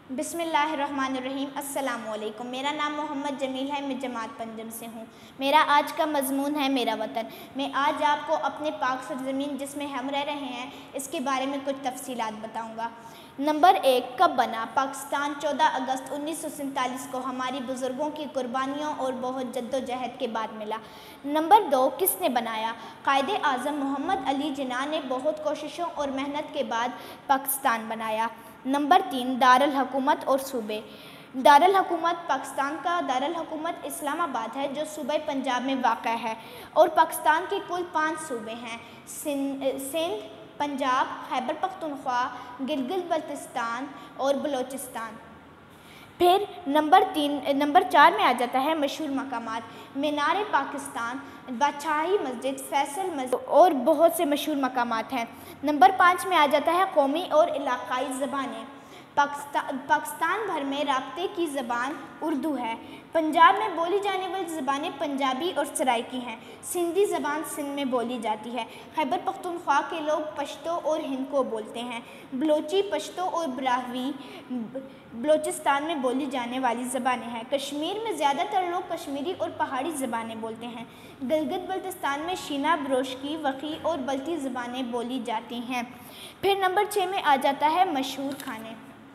बिस्मिल्लाहिर्रहमानिर्रहीम। अस्सलामुअलैकुम। मेरा नाम मोहम्मद जमील है। मैं जमात पंजम से हूँ। मेरा आज का मजमून है मेरा वतन। मैं आज आपको अपने पाक सरजमीन जिसमें हम रह रहे हैं इसके बारे में कुछ तफसीलात बताऊँगा। नंबर 1, कब बना? पाकिस्तान 14 अगस्त 1947 को हमारी बुज़ुर्गों की कुर्बानियों और बहुत जद्दोजहद के बाद मिला। नंबर 2, किसने बनाया? कायदे आज़म मोहम्मद अली जिन्ना ने बहुत कोशिशों और मेहनत के बाद पाकिस्तान बनाया। नंबर 3, दारुल हुकूमत और सूबे। दारुल हुकूमत पाकिस्तान का दारुल हुकूमत इस्लामाबाद है जो सूबे पंजाब में वाक़ है और पाकिस्तान के कुल 5 सूबे हैं: सिंध, पंजाब, खैबर पख्तूनख्वा, गिलगित बल्तिस्तान और बलोचिस्तान। फिर नंबर 4 में आ जाता है मशहूर मकामात: मीनार पाकिस्तान, बादशाही मस्जिद, फैसल मस्जिद और बहुत से मशहूर मकामात हैं। नंबर 5 में आ जाता है कौमी और इलाकाई ज़बानें। पाकिस्तान भर में राब्ते की ज़बान उर्दू है। पंजाब में बोली जाने वाली ज़बानें पंजाबी और सराइकी हैं। सिंधी ज़बान सिंध में बोली जाती है। खैबर पख्तूनख्वा के लोग पश्तो और हिंदको बोलते हैं। बलोची, पश्तो और ब्राह्वी बलोचिस्तान में बोली जाने वाली ज़बानें हैं। कश्मीर में ज़्यादातर लोग कश्मीरी और पहाड़ी ज़बानें बोलते हैं। गिलगित बल्तिस्तान में शीना, ब्रोशकी, वक़ी और बल्ती ज़बानें बोली जाती हैं। फिर नंबर 6 में आ जाता है मशहूर खाने।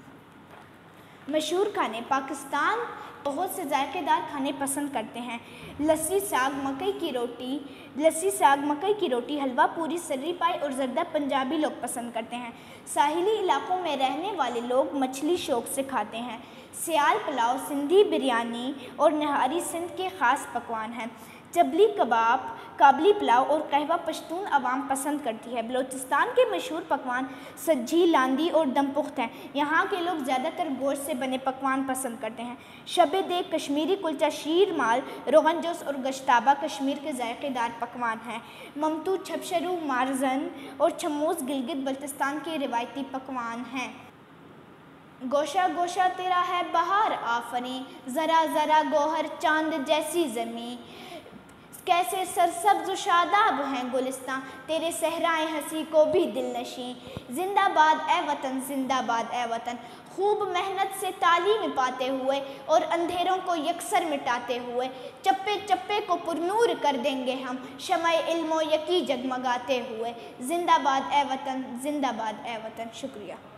मशहूर खाने पाकिस्तान बहुत से जायकेदार खाने पसंद करते हैं। लस्सी साग मकई की रोटी, हलवा पूरी, सर्री पाई और जर्दा पंजाबी लोग पसंद करते हैं। साहिली इलाकों में रहने वाले लोग मछली शौक से खाते हैं। सियाल पुलाव, सिंधी बिरयानी और नहारी सिंध के ख़ास पकवान हैं। चबली कबाब, काबली पुलाव और कहवा पश्तून अवाम पसंद करती है। बलोचिस्तान के मशहूर पकवान सज्जी, लांदी और दम पुख्त हैं। यहाँ के लोग ज़्यादातर गोश्त से बने पकवान पसंद करते हैं। शबे देग कश्मीरी कुलचा, शीर माल, रोगन जोश और गश्ताबा कश्मीर के जायकेदार पकवान हैं। ममतू, छपशरू, मारजन और छमूस गिलगित बल्तिस्तान के रिवायती पकवान हैं। गोशा गोशा तेरा है बहार आफरी, ज़रा ज़रा गोहर चांद जैसी ज़मीं, कैसे सरसब्ज़ शादाब हैं गुलिस्तां, तेरे सहराएं हंसी को भी दिलनशी। जिंदाबाद ए वतन, जिंदाबाद ए वतन। खूब मेहनत से तालीम पाते हुए और अंधेरों को यकसर मिटाते हुए चप्पे चप्पे को पुरनूर कर देंगे हम, शमए इल्मो यकी जगमगाते हुए। जिंदाबाद ए वतन, जिंदाबाद ए वतन। शुक्रिया।